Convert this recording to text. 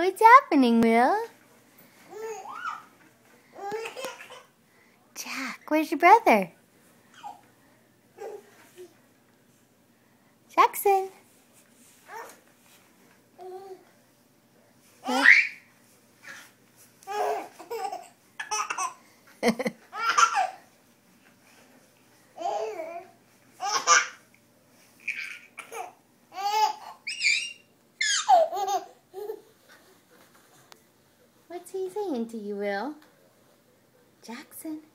What's happening, Will? Jack, where's your brother? Jackson. Huh? What's he saying to you, Will? Jackson.